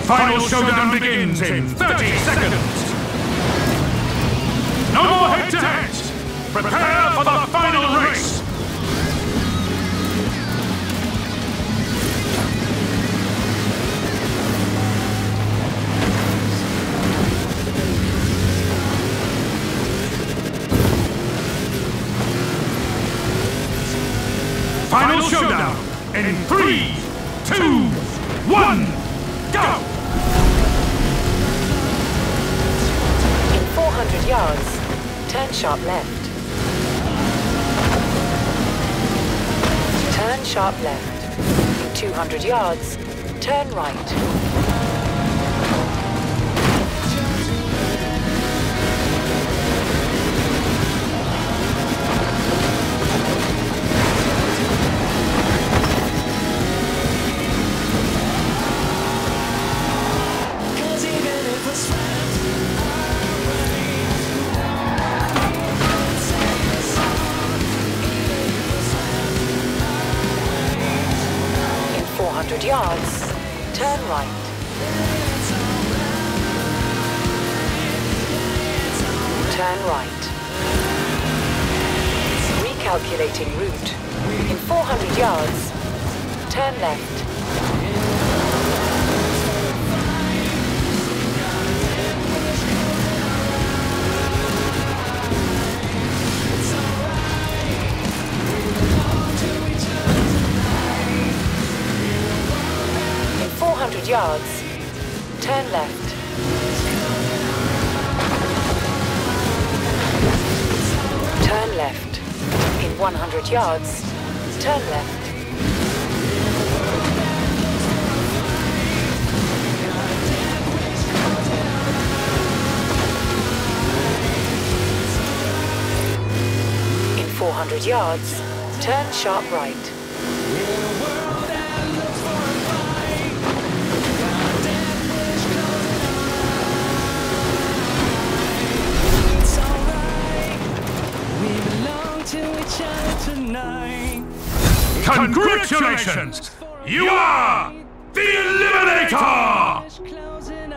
final showdown begins in 30 seconds. No more head-to-heads. Prepare for the final race. Final showdown in 3, 2, 1, go! In 400 yards, turn sharp left. Turn sharp left. In 200 yards, turn right. Yards, turn right. Turn right. Recalculating route. In 400 yards, turn left. Yards, turn left. Turn left. In 100 yards, turn left. In 400 yards, turn sharp right. Congratulations! You are the Eliminator!